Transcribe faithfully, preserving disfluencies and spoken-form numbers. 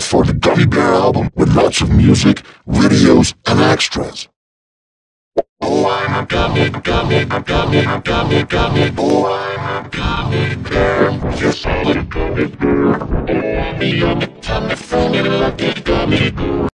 for the Gummy Bear album with lots of music, videos, and extras. Oh, I'm a gummy, gummy, gummy, gummy, gummy, oh, I'm a gummy bear. Yes, I'm a gummy bear. Oh, I'm a yummy, tummy, funny, lucky gummy bear.